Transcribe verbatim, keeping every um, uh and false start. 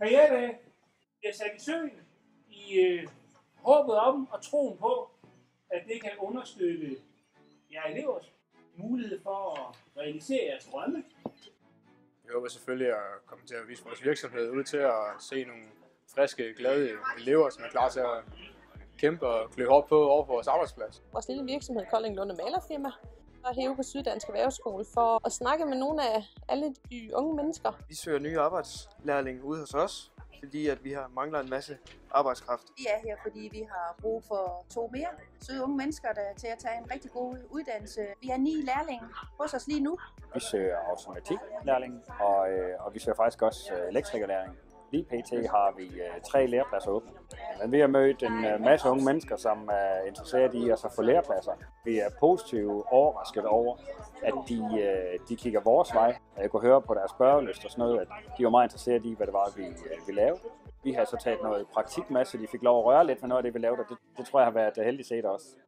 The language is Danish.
karrieredag bliver sat i søen i øh, håbet om og troen på, at det kan understøtte jer elevers mulighed for at realisere jeres drømme. Vi håber selvfølgelig at komme til at vise vores virksomhed ud til at se nogle friske, glade elever, som er klar til at kæmpe og klø hårdt på over på vores arbejdsplads. Vores lille virksomhed Kolding Lunde Malerfirma er herude på Syddansk Erhvervsskole for at snakke med nogle af alle de unge mennesker. Vi søger nye arbejdslærlinge ude hos os, fordi at vi har mangler en masse arbejdskraft. Vi er her, fordi vi har brug for to mere søde unge mennesker, der er til at tage en rigtig god uddannelse. Vi har ni lærlinge hos os lige nu. Vi søger automatiklærling, og, øh, og vi søger faktisk også øh, elektrikerlærling. Lige pt. har vi øh, tre lærepladser åbne. Men vi har mødt en øh, masse unge mennesker, som er interesseret i at få lærepladser. Vi er positivt overrasket over, at de, øh, de kigger vores vej. Jeg kunne høre på deres spørgelyst og sådan noget, at de var meget interesseret i, hvad det var, vi, øh, vi lavede. Vi har så taget noget praktikmasse, de fik lov at røre lidt for noget af det, vi lavede, og det, det tror jeg har været heldigt set også.